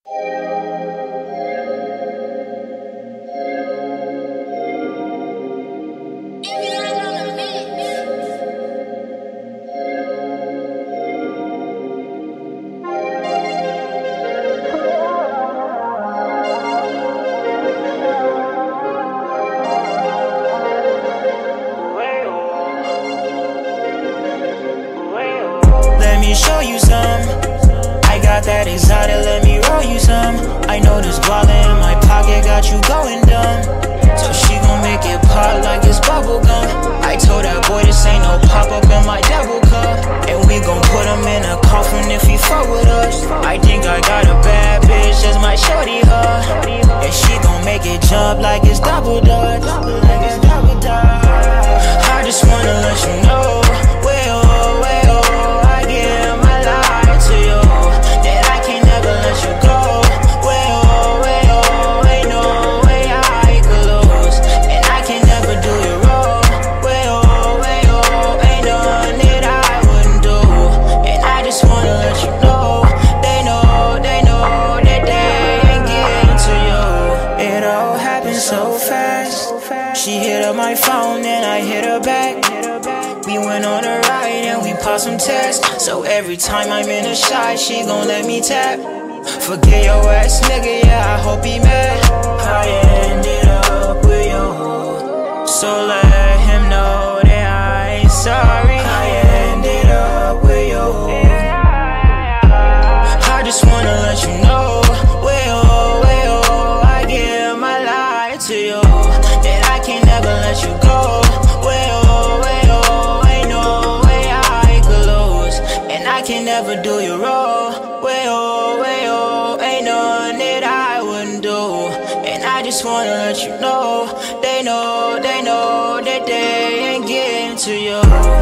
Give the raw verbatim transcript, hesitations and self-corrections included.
Let me show you some. I got that exotic, let me roll you some. I know this guava in my pocket got you going dumb, so she gon' make it pop like it's bubble gum. I told that boy this ain't no pop-up in my devil cup, and we gon' put him in a coffin if he fuck with us. I think I got a bad bitch, that's my shorty her, and she gon' make it jump like it's double dutch. I just wanna let you know, well, well, I give my life to you, that I can never let you go. Well, well, ain't no way I could lose, and I can never do you wrong. Well, well, ain't none that I wouldn't do, and I just wanna let you know, they know, they know that they ain't getting to you. It all happened so fast. She hit up my phone and I hit her back. We went on a ride and we popped some tests, so every time I'm in a shot, she gon' let me tap. Forget your ass nigga, yeah, I hope he mad. I ended up with you, so let him know that I ain't sorry. I ended up with you. I just wanna let you know, well, well, I give my life to you, that I can never let you go. Well, well, ain't no way I could lose, and I can never do you wrong. Well, well, ain't none that I wouldn't do, and I just wanna let you know, they know, they know that they ain't getting to you.